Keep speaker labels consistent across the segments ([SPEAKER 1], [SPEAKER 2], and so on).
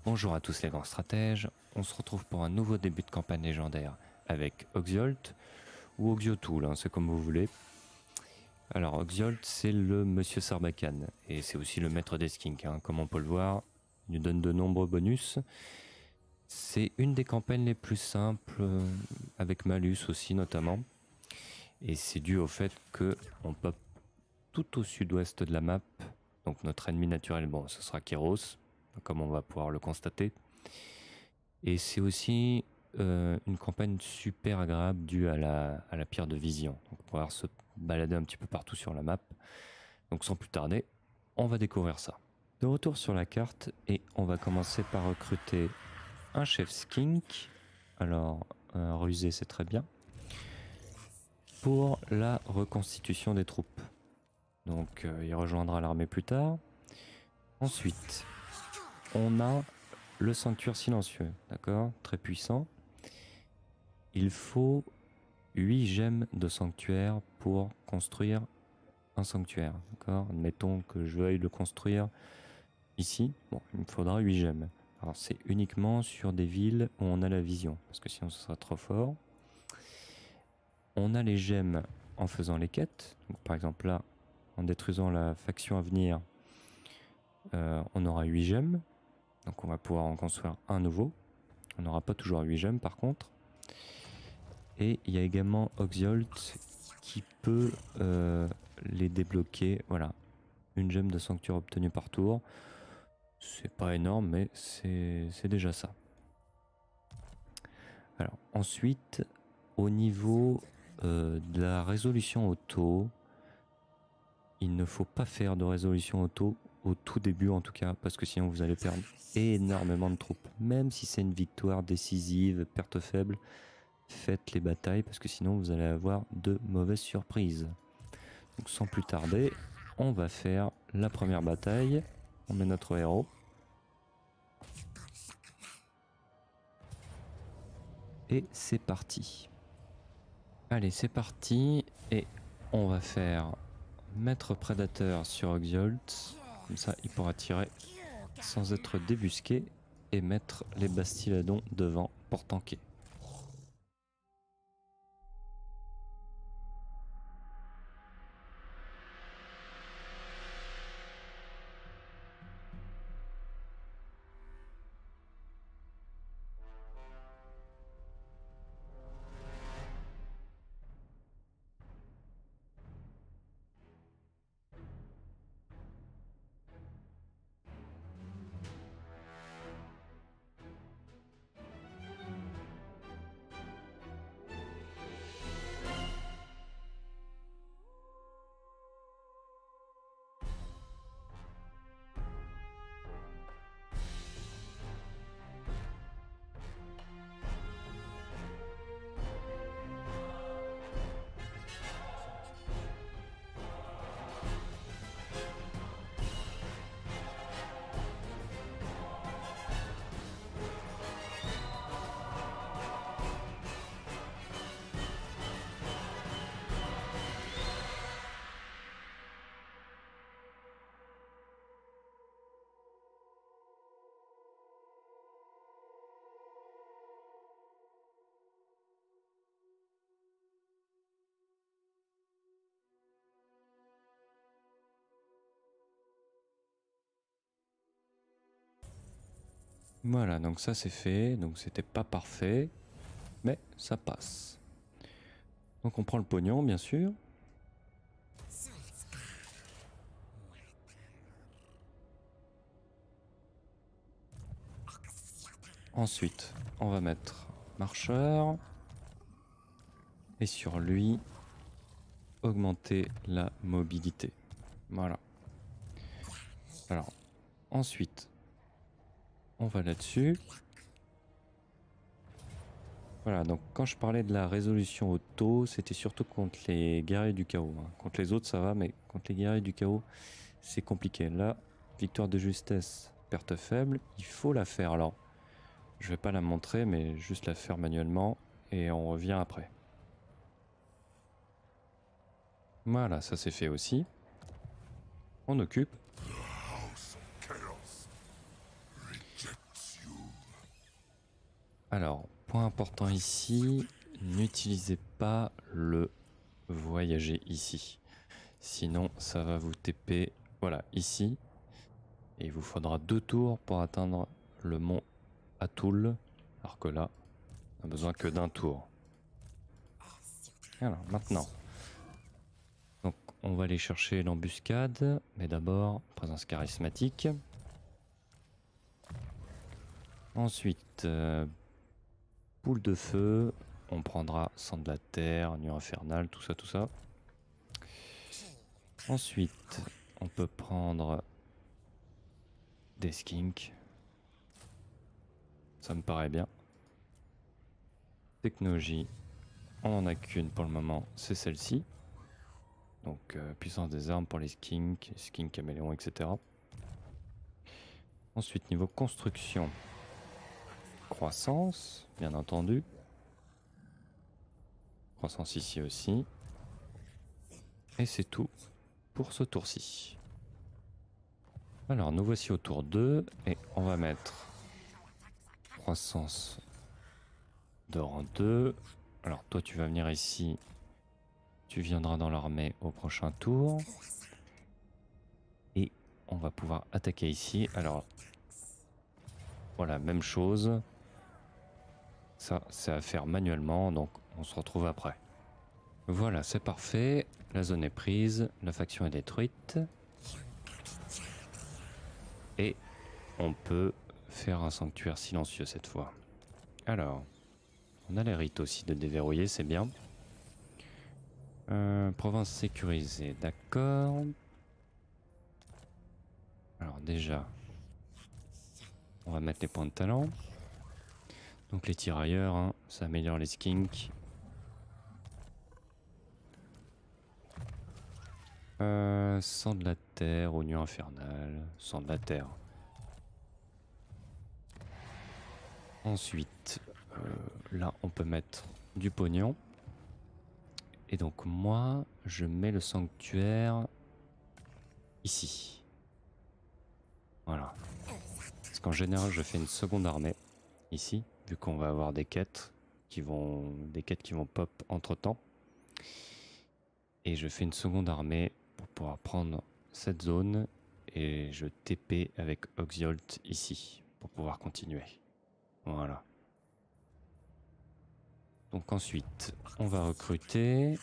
[SPEAKER 1] Bonjour à tous les grands stratèges, on se retrouve pour un nouveau début de campagne légendaire avec Oxyolt ou Oxyotool, c'est comme vous voulez. Alors Oxyolt c'est le monsieur Sarbacane et c'est aussi le maître des skinks, comme on peut le voir, il nous donne de nombreux bonus. C'est une des campagnes les plus simples, avec malus aussi notamment, et c'est dû au fait que on pop tout au sud-ouest de la map, donc notre ennemi naturel, bon ce sera Kéros, comme on va pouvoir le constater. Et c'est aussi une campagne super agréable due à la pierre de vision. Donc pouvoir se balader un petit peu partout sur la map. Donc sans plus tarder, on va découvrir ça. De retour sur la carte et on va commencer par recruter un chef skink. Alors rusé c'est très bien. Pour la reconstitution des troupes. Donc il rejoindra l'armée plus tard. Ensuite, on a le sanctuaire silencieux, d'accord, très puissant. Il faut 8 gemmes de sanctuaire pour construire un sanctuaire, d'accord. Admettons que je veuille le construire ici, bon, il me faudra 8 gemmes. Alors c'est uniquement sur des villes où on a la vision, parce que sinon ce sera trop fort. On a les gemmes en faisant les quêtes, donc par exemple là, en détruisant la faction à venir, on aura 8 gemmes. Donc on va pouvoir en construire un nouveau. On n'aura pas toujours 8 gemmes par contre. Et il y a également Oxyolt qui peut les débloquer. Voilà, une gemme de sanctuaire obtenue par tour. C'est pas énorme, mais c'est déjà ça. Alors ensuite, au niveau de la résolution auto, il ne faut pas faire de résolution auto au tout début en tout cas, parce que sinon vous allez perdre énormément de troupes. Même si c'est une victoire décisive, perte faible, faites les batailles parce que sinon vous allez avoir de mauvaises surprises. Donc sans plus tarder, on va faire la première bataille. On met notre héros. Et c'est parti. Allez, c'est parti. Et on va faire maître prédateur sur Oxyolt. Comme ça, il pourra tirer sans être débusqué. Et mettre les bastiladons devant pour tanker. Voilà, donc ça c'est fait. Donc c'était pas parfait, mais ça passe. Donc on prend le pognon, bien sûr. Ensuite, on va mettre marcheur. Et sur lui, augmenter la mobilité. Voilà. Alors, ensuite, on va là-dessus. Voilà, donc quand je parlais de la résolution auto, c'était surtout contre les guerriers du chaos. Contre les autres, ça va, mais contre les guerriers du chaos, c'est compliqué. Là, victoire de justesse, perte faible, il faut la faire. Alors, je vais pas la montrer, mais juste la faire manuellement, et on revient après. Voilà, ça c'est fait aussi. On occupe. Alors, point important ici, n'utilisez pas le voyager ici. Sinon, ça va vous TP, voilà, ici. Et il vous faudra 2 tours pour atteindre le mont Atul. Alors que là, on n'a besoin que d'un tour. Alors, maintenant. Donc, on va aller chercher l'embuscade. Mais d'abord, présence charismatique. Ensuite, boule de feu. On prendra sang de la terre, nuit infernale, tout ça, tout ça. Ensuite, on peut prendre des skinks. Ça me paraît bien. Technologie, on n'en a qu'une pour le moment, c'est celle-ci. Donc puissance des armes pour les skinks, skink caméléon, etc. Ensuite, niveau construction, croissance, bien entendu. Croissance ici aussi. Et c'est tout pour ce tour-ci. Alors, nous voici au tour 2 et on va mettre croissance de rang 2. Alors, toi, tu vas venir ici. Tu viendras dans l'armée au prochain tour. Et on va pouvoir attaquer ici. Alors, voilà, même chose. Ça, c'est à faire manuellement, donc on se retrouve après. Voilà, c'est parfait. La zone est prise, la faction est détruite. Et on peut faire un sanctuaire silencieux cette fois. Alors, on a les rites aussi de déverrouiller, c'est bien. Province sécurisée, d'accord. Alors déjà, on va mettre les points de talent. Donc les tirailleurs, hein, ça améliore les skinks. Sang de la terre, oignon infernal, sang de la terre. Ensuite, là on peut mettre du pognon. Et donc moi, je mets le sanctuaire ici. Voilà. Parce qu'en général, je fais une seconde armée ici, vu qu'on va avoir des quêtes qui vont pop entre temps. Et je fais une seconde armée pour pouvoir prendre cette zone et je TP avec Oxyolt ici pour pouvoir continuer. Voilà. Donc ensuite, on va recruter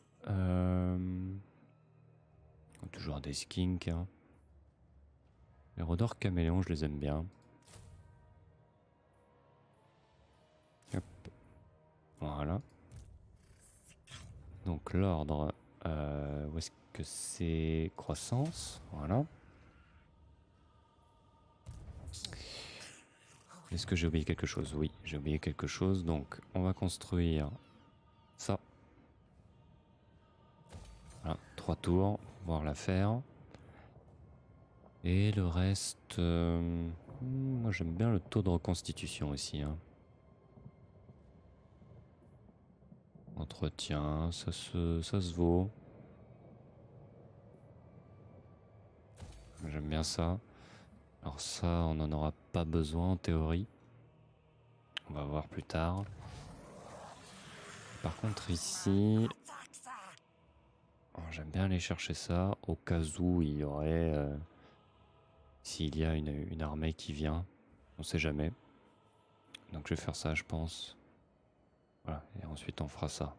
[SPEAKER 1] toujours des skinks. Hein. Les rôdeurs caméléons, je les aime bien. Hop. Voilà. Donc l'ordre, où est-ce que c'est? Croissance, voilà. Est-ce que j'ai oublié quelque chose? Oui, j'ai oublié quelque chose. Donc on va construire ça. Voilà, 3 tours, pour pouvoir la faire. Et le reste, moi j'aime bien le taux de reconstitution aussi. Hein. Entretien, ça se vaut. J'aime bien ça. Alors ça, on n'en aura pas besoin en théorie. On va voir plus tard. Par contre ici, j'aime bien aller chercher ça au cas où il y aurait, s'il y a une armée qui vient, on sait jamais. Donc je vais faire ça, je pense. Voilà, et ensuite on fera ça.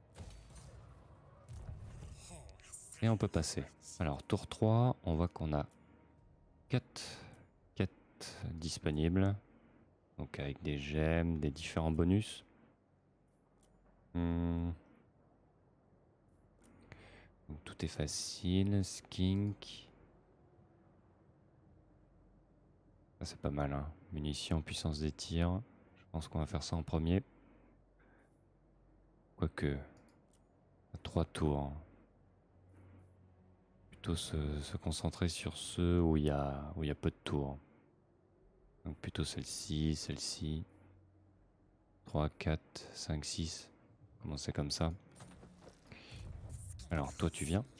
[SPEAKER 1] Et on peut passer. Alors tour 3, on voit qu'on a 4 disponibles. Donc avec des gemmes, des différents bonus. Donc tout est facile. Skink. Ça c'est pas mal. Hein. Munitions, puissance des tirs. Je pense qu'on va faire ça en premier. Quoique, 3 tours. Hein. Plutôt se concentrer sur ceux où il y a peu de tours. Donc plutôt celle-ci, celle-ci. 3, 4, 5, 6. Commencer comme ça. Alors toi tu viens.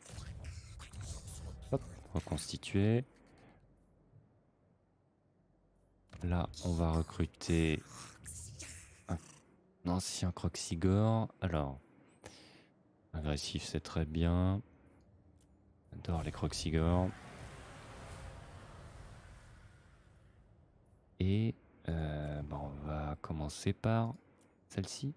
[SPEAKER 1] Hop, reconstituer. Là on va recruter Ancien Croxigore. Alors, agressif, c'est très bien. J'adore les Croxigores. Et on va commencer par celle-ci.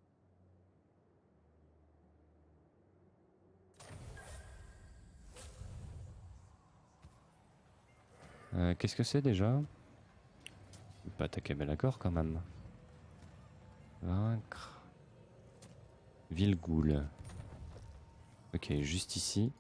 [SPEAKER 1] Qu'est-ce que c'est déjà? Je vais pas attaquer Be'lakor quand même. Vaincre. Vilgoul. Ok, juste ici.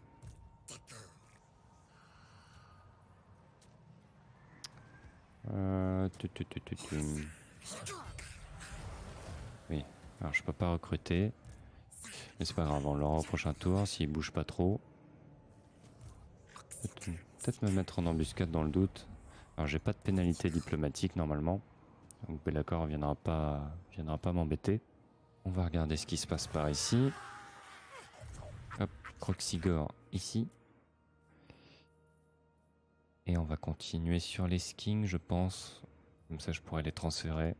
[SPEAKER 1] Oui, alors je peux pas recruter. Mais c'est pas grave, on l'aura au prochain tour s'il bouge pas trop. Peut-être me mettre en embuscade dans le doute. Alors j'ai pas de pénalité diplomatique normalement. Donc Be'lakor viendra pas m'embêter. On va regarder ce qui se passe par ici. Hop, Croxigore ici. Et on va continuer sur les skins, je pense. Comme ça, je pourrais les transférer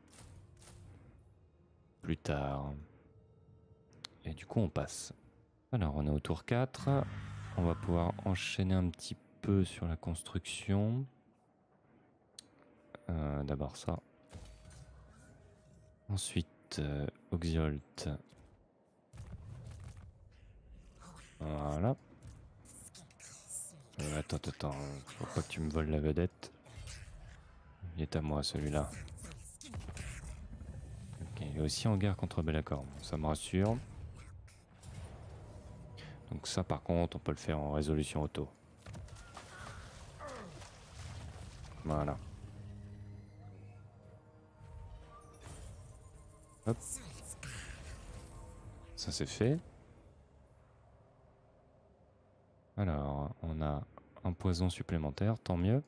[SPEAKER 1] plus tard. Et du coup, on passe. Alors, on est au tour 4. On va pouvoir enchaîner un petit peu sur la construction. D'abord ça. Ensuite, Oxyolt. Voilà. Attends. Faut pas que tu me voles la vedette. Il est à moi, celui-là. Ok, il est aussi en guerre contre Be'lakor. Ça me rassure. Donc ça, par contre, on peut le faire en résolution auto. Voilà. Hop. Ça c'est fait. Alors, on a un poison supplémentaire, tant mieux.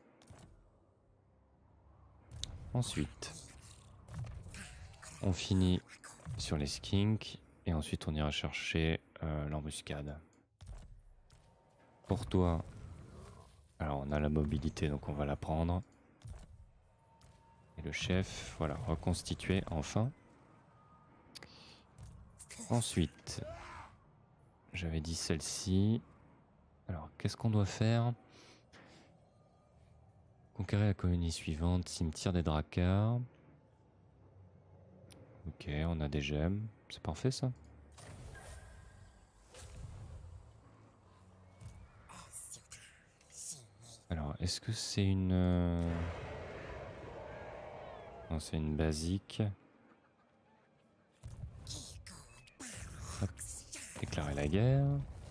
[SPEAKER 1] Ensuite, on finit sur les skinks et ensuite on ira chercher l'embuscade. Pour toi, alors on a la mobilité donc on va la prendre. Et le chef, voilà, reconstitué enfin. Ensuite, j'avais dit celle-ci. Alors, qu'est-ce qu'on doit faire? Conquérir la colonie suivante, cimetière des Drakars. Ok, on a des gemmes. C'est parfait ça. Alors, est-ce que c'est une... Non, c'est une basique. Hop. Déclarer la guerre.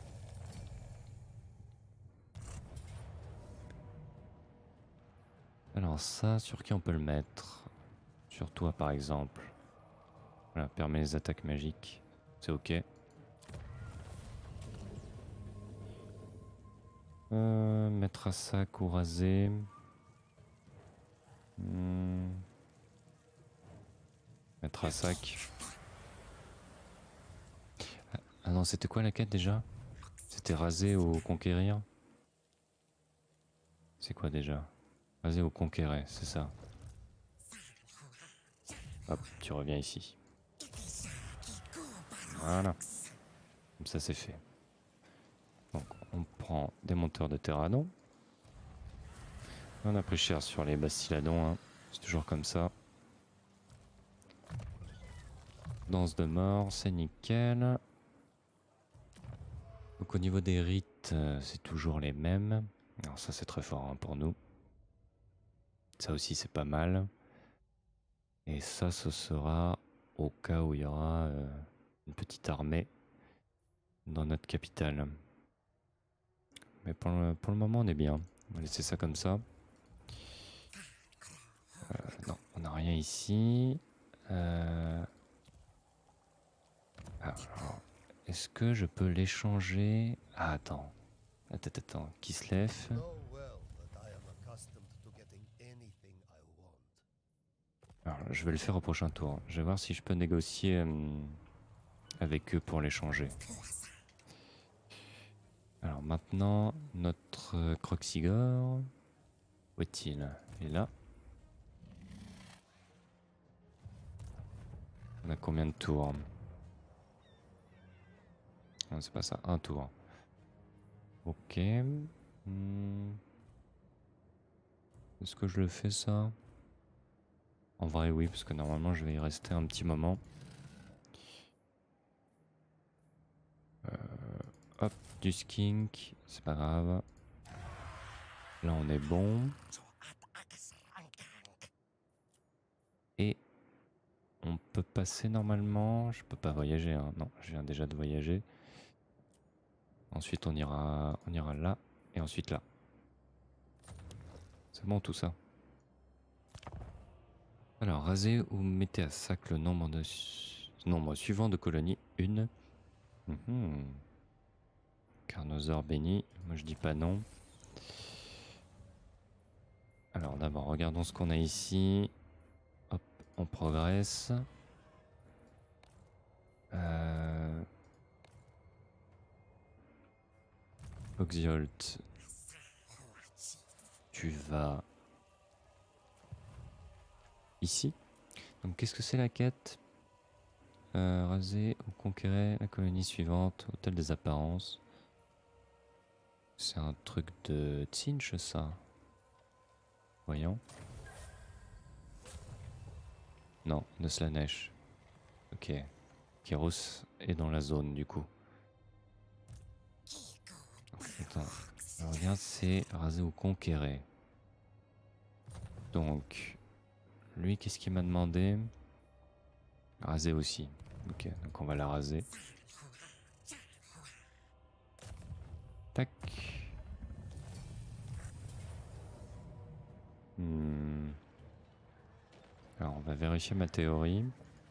[SPEAKER 1] Alors ça, sur qui on peut le mettre? Sur toi par exemple. Voilà, permet les attaques magiques. C'est ok. Mettre à sac ou raser. Mettre à sac. Ah non, c'était quoi la quête déjà? C'était raser ou conquérir? C'est quoi déjà? Raser ou conquérir, c'est ça. Hop, tu reviens ici. Voilà. Comme ça c'est fait. Donc on prend des monteurs de Terradon. On a pris cher sur les Bastiladons, hein. C'est toujours comme ça. Danse de mort, c'est nickel. Donc au niveau des rites, c'est toujours les mêmes. Alors ça c'est très fort hein, pour nous. Ça aussi c'est pas mal. Et ça ce sera au cas où il y aura une petite armée dans notre capitale. Mais pour le moment on est bien. On va laisser ça comme ça. Non, on n'a rien ici. Alors, est-ce que je peux l'échanger? Ah, attends. Attends. Kislev. Alors, je vais le faire au prochain tour. Je vais voir si je peux négocier avec eux pour l'échanger. Alors maintenant, notre Croxigore. Où est-il? Il est là. a combien de tours? Non, c'est pas ça, un tour. Ok. Est-ce que je le fais ça? En vrai oui, parce que normalement je vais y rester un petit moment. Hop, du skink, c'est pas grave. Là on est bon. Et on peut passer normalement. Je peux pas voyager, hein. Non, je viens déjà de voyager. Ensuite on ira là et ensuite là. C'est bon tout ça. Alors rasez ou mettez à sac le nombre suivant de colonies. Une. Carnosaure béni. Moi je dis pas non. Alors d'abord regardons ce qu'on a ici. Hop, on progresse. Oxyolt, tu vas ici. Donc qu'est-ce que c'est la quête? Raser ou conquérir la colonie suivante, hôtel des apparences. C'est un truc de Tsinch ça. Voyons. Non, de Slanesh. Ok. Kéros est dans la zone du coup. Attends. Alors, regarde, c'est raser ou conquérir. Donc, lui, qu'est-ce qu'il m'a demandé? Raser aussi. Ok, donc on va la raser. Tac. Alors, on va vérifier ma théorie.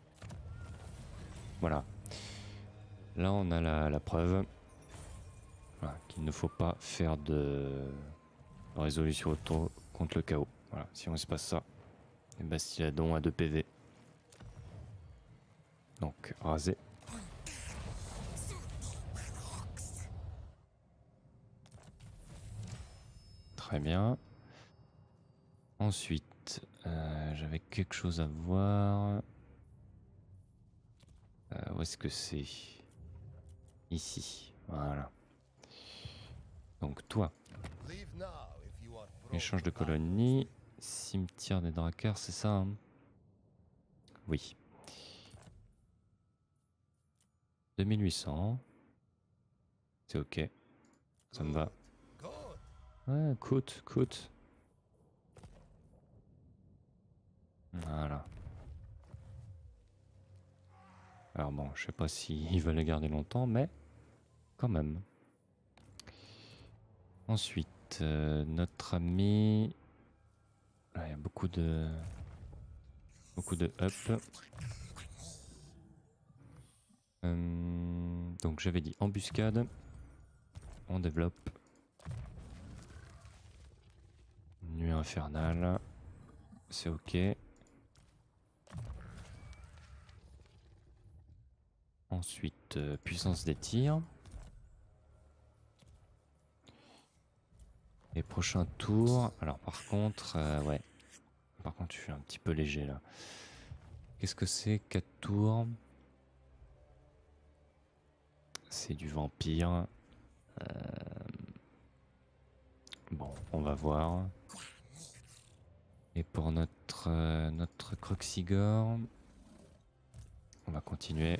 [SPEAKER 1] Voilà. Là, on a la preuve. Voilà, qu'il ne faut pas faire de résolution auto contre le chaos. Voilà, si on se passe ça, et Bastiladon a 2 PV. Donc, raser. Très bien. Ensuite, j'avais quelque chose à voir. Où est-ce que c'est? Ici, voilà. Donc toi, échange de colonie, cimetière des Drakars, c'est ça hein? Oui. 2800. C'est ok. Ça me va. Ouais, coûte. Voilà. Alors bon, je sais pas s'ils veulent les garder longtemps, mais quand même. Ensuite, notre ami... Il y a beaucoup de up. Donc j'avais dit embuscade. On développe. Nuit infernale. C'est ok. Ensuite, puissance des tirs. Et prochain tour. Alors par contre, ouais. Par contre, je suis un petit peu léger là. Qu'est-ce que c'est 4 tours? C'est du vampire. Bon, on va voir. Et pour notre Croxigore, on va continuer.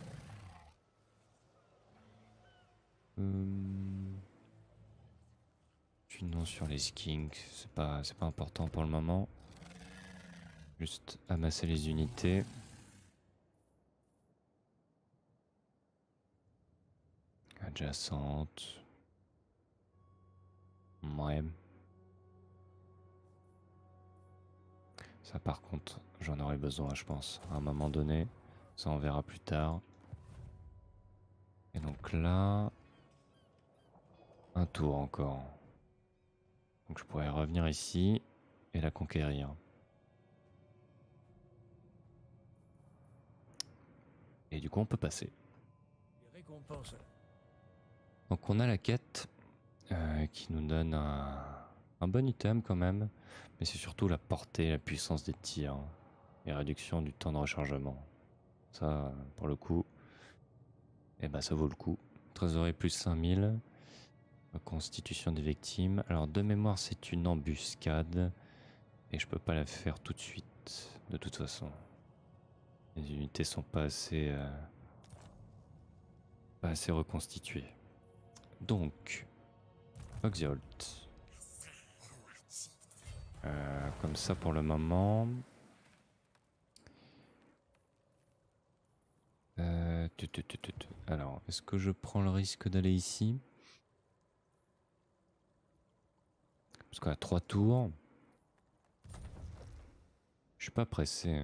[SPEAKER 1] Non sur les skinks, c'est pas important pour le moment. Juste amasser les unités. Adjacente. Ouais. Ça par contre, j'en aurai besoin je pense, à un moment donné. Ça on verra plus tard. Et donc là... Un tour encore. Donc je pourrais revenir ici et la conquérir. Et du coup on peut passer. Donc on a la quête qui nous donne un bon item quand même. Mais c'est surtout la portée, la puissance des tirs et réduction du temps de rechargement. Ça, pour le coup, eh ben, ça vaut le coup. Trésorerie plus 5000. Constitution des victimes. Alors, de mémoire, c'est une embuscade. Et je peux pas la faire tout de suite, de toute façon. Les unités sont pas assez reconstituées. Donc, Oxyolt. Comme ça pour le moment. Alors, est-ce que je prends le risque d'aller ici? Parce qu'on a 3 tours. Je suis pas pressé.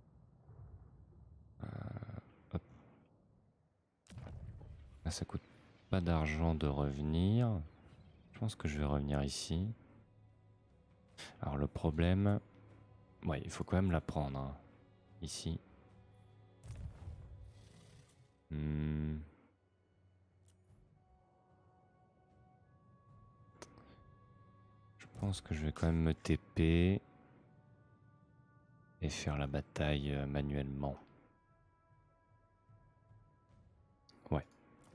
[SPEAKER 1] Hop. Là, ça coûte pas d'argent de revenir. Je pense que je vais revenir ici. Alors le problème... Ouais, il faut quand même la prendre. Hein. Ici. Je pense que je vais quand même me TP et faire la bataille manuellement. Ouais.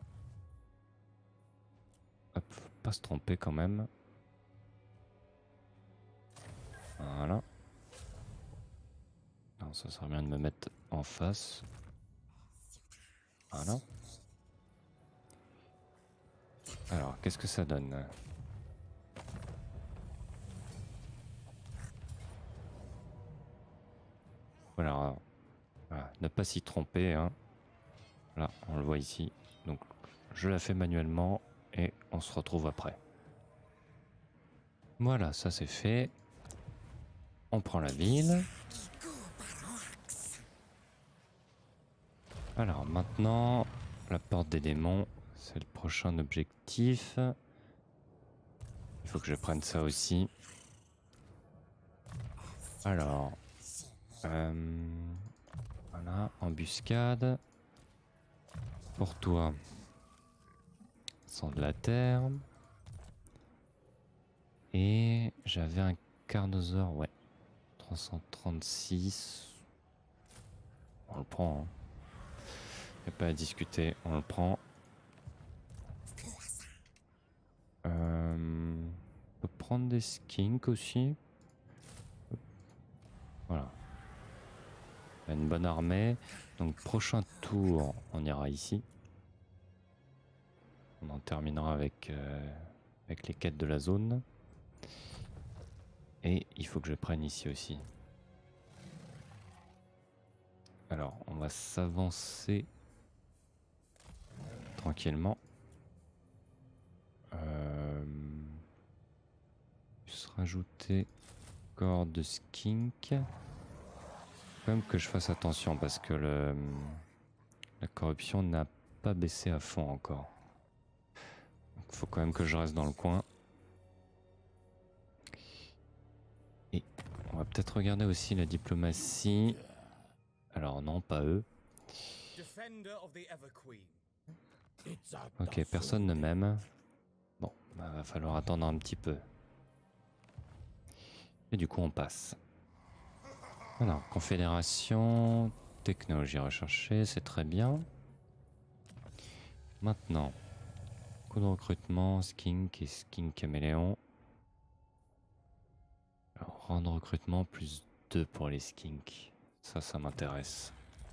[SPEAKER 1] Hop, faut pas se tromper quand même. Voilà. Alors, ça serait bien de me mettre en face. Voilà. Alors, qu'est-ce que ça donne? Voilà. Voilà. Ne pas s'y tromper. Hein. Là, on le voit ici. Donc, je la fais manuellement et on se retrouve après. Voilà, ça c'est fait. On prend la ville. Alors maintenant, la porte des démons, c'est le prochain objectif. Il faut que je prenne ça aussi. Alors, voilà, embuscade. Pour toi, sang de la terre. Et j'avais un carnosaure, ouais. 336. On le prend. Hein. Y a pas à discuter, on le prend. On peut prendre des skinks aussi. Voilà. Il y a une bonne armée. Donc prochain tour, on ira ici. On en terminera avec les quêtes de la zone. Et il faut que je prenne ici aussi. Alors, on va s'avancer tranquillement. Juste rajouter corps de skink. Faut quand même que je fasse attention parce que la corruption n'a pas baissé à fond encore. Il faut quand même que je reste dans le coin. Et on va peut-être regarder aussi la diplomatie. Alors non, pas eux. Ok, personne ne m'aime. Bon, bah, va falloir attendre un petit peu. Et du coup, on passe. Alors, confédération, technologie recherchée, c'est très bien. Maintenant, coup de recrutement, skink et skink caméléon. Alors, rang de recrutement plus 2 pour les skinks. Ça m'intéresse.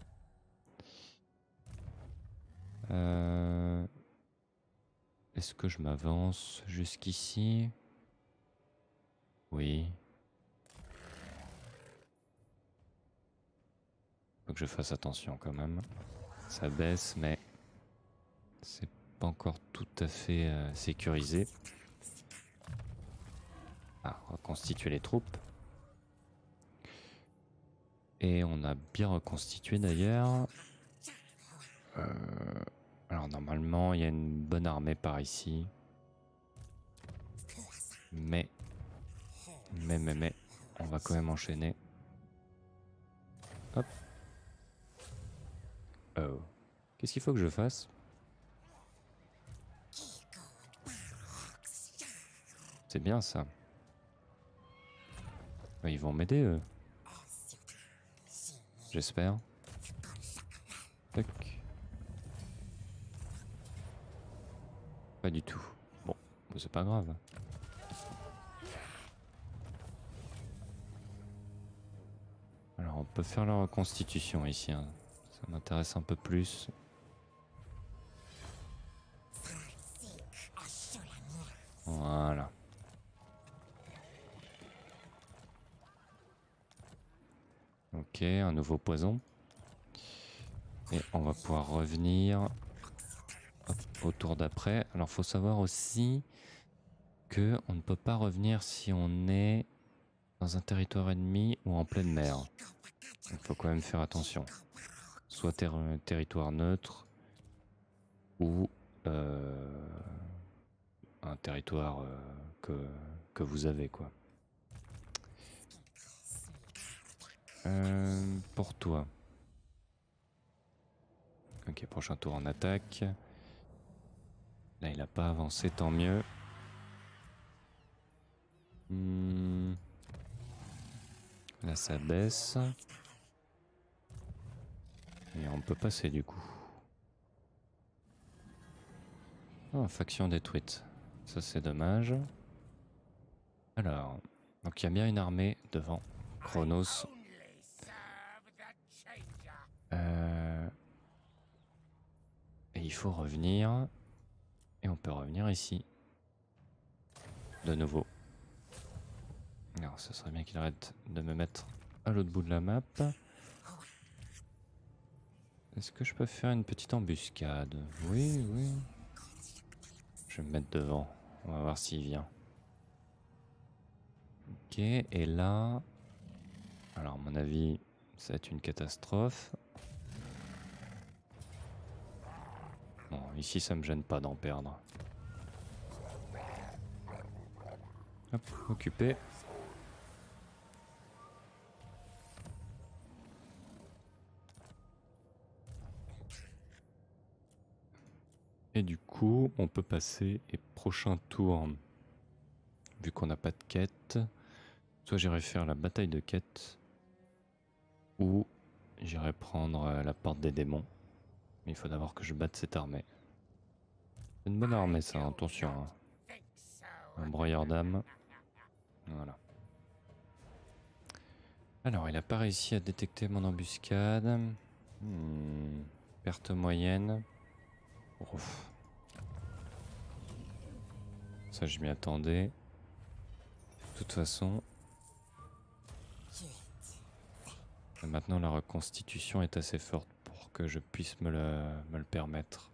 [SPEAKER 1] Est-ce que je m'avance jusqu'ici? Oui. Faut que je fasse attention quand même. Ça baisse, mais c'est pas encore tout à fait sécurisé. Ah, reconstituer les troupes. Et on a bien reconstitué d'ailleurs. Alors normalement, il y a une bonne armée par ici. Mais, on va quand même enchaîner. Hop. Oh. Qu'est-ce qu'il faut que je fasse? C'est bien ça. Ils vont m'aider eux. J'espère. Tac. Pas du tout. Bon, c'est pas grave. Alors on peut faire la reconstitution ici, hein. Ça m'intéresse un peu plus. Voilà. Ok, un nouveau poison. Et on va pouvoir revenir au tour d'après. Alors faut savoir aussi que on ne peut pas revenir si on est dans un territoire ennemi ou en pleine mer. Il faut quand même faire attention. Soit territoire neutre ou un territoire que vous avez, quoi. Pour toi. Ok, prochain tour en attaque. Là, il n'a pas avancé, tant mieux. Là, ça baisse. Et on peut passer, du coup. Oh, faction détruite. Ça, c'est dommage. Alors, donc il y a bien une armée devant Chronos. Et il faut revenir. Et on peut revenir ici. De nouveau. Alors, ce serait bien qu'il arrête de me mettre à l'autre bout de la map. Est-ce que je peux faire une petite embuscade? Oui, oui. Je vais me mettre devant. On va voir s'il vient. Ok, et là... Alors, à mon avis, ça va être une catastrophe. Bon, ici, ça me gêne pas d'en perdre. Hop, occupé. Et du coup, on peut passer et prochain tour, vu qu'on n'a pas de quête, soit j'irai faire la bataille de quête, ou j'irai prendre la porte des démons. Mais il faut d'abord que je batte cette armée. C'est une bonne armée, ça, attention. Hein. Un broyeur d'âme. Voilà. Alors, il n'a pas réussi à détecter mon embuscade. Perte moyenne. Ouf. Ça, je m'y attendais. De toute façon. Maintenant, la reconstitution est assez forte pour que je puisse me le permettre.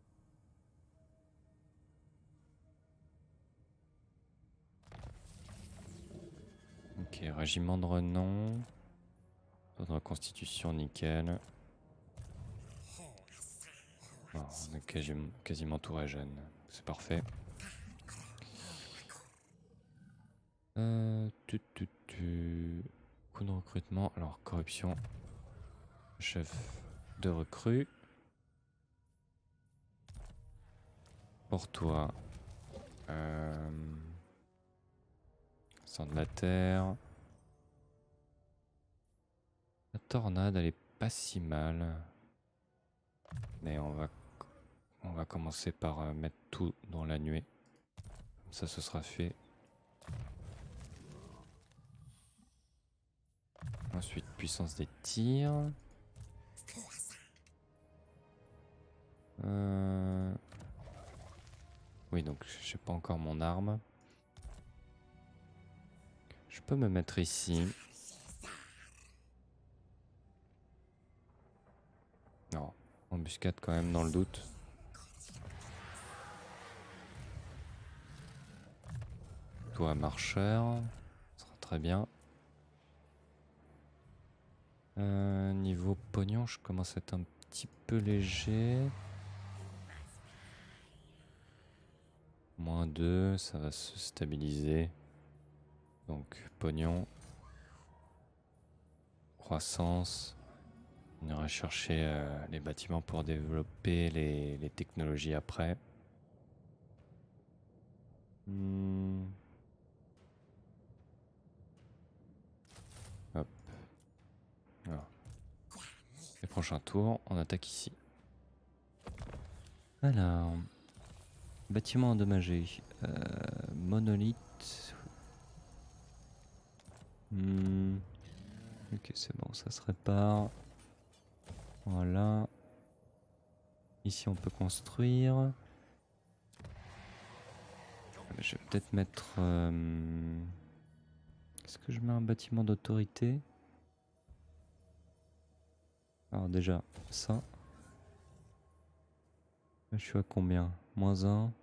[SPEAKER 1] Ok, régiment de renom. Taux de reconstitution, nickel. Oh, on est quasiment tout régène. C'est parfait. Coût de recrutement. Alors, corruption. Chef de recrue. Pour toi. Sang de la terre. La tornade, elle est pas si mal. Mais on va commencer par mettre tout dans la nuée. Comme ça, ce sera fait. Ensuite, puissance des tirs. Oui, donc je sais pas encore mon arme. Je peux me mettre ici. Non, embuscade quand même dans le doute. Toi, marcheur. Ça sera très bien. Niveau pognon, je commence à être un petit peu léger. -2, ça va se stabiliser. Donc, pognon. Croissance. On ira chercher les bâtiments pour développer les technologies après. Hop. Alors. Et prochain tour, on attaque ici. Alors, bâtiment endommagé. Monolithe. Ok, c'est bon, ça se répare. Voilà. Ici, on peut construire. Je vais peut-être mettre... Est-ce que je mets un bâtiment d'autorité? Alors déjà, ça. Là, je suis à combien? -1?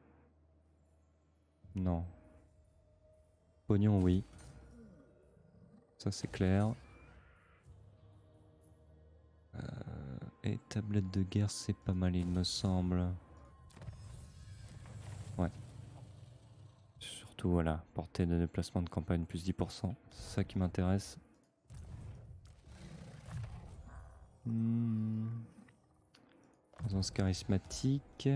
[SPEAKER 1] Non. Pognon, oui. Ça, c'est clair. Et tablette de guerre, c'est pas mal, il me semble. Ouais. Surtout, voilà, portée de déplacement de campagne plus 10%. C'est ça qui m'intéresse. Présence charismatique.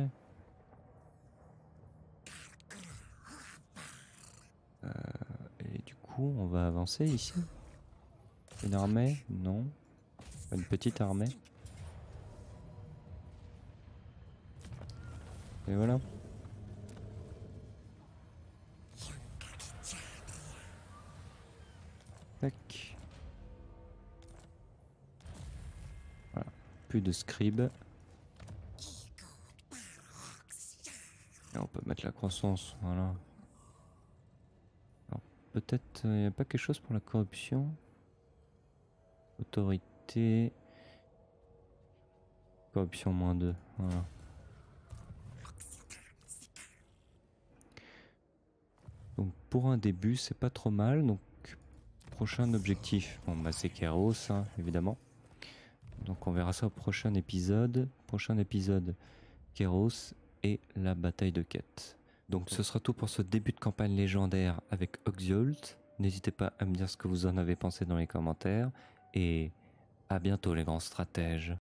[SPEAKER 1] Et du coup, on va avancer ici. Une armée? Non. Une petite armée. Et voilà. Tac. Voilà. Plus de scribes. Et on peut mettre la croissance. Voilà. Alors, peut-être il n'y a pas quelque chose pour la corruption. Autorité. Corruption -2. Voilà. Donc pour un début, c'est pas trop mal. Donc prochain objectif, bon bah c'est Kéros, hein, évidemment. Donc on verra ça au prochain épisode. Prochain épisode, Kéros et la bataille de Quête. Donc ce sera tout pour ce début de campagne légendaire avec Oxyolt. N'hésitez pas à me dire ce que vous en avez pensé dans les commentaires. Et à bientôt les grands stratèges.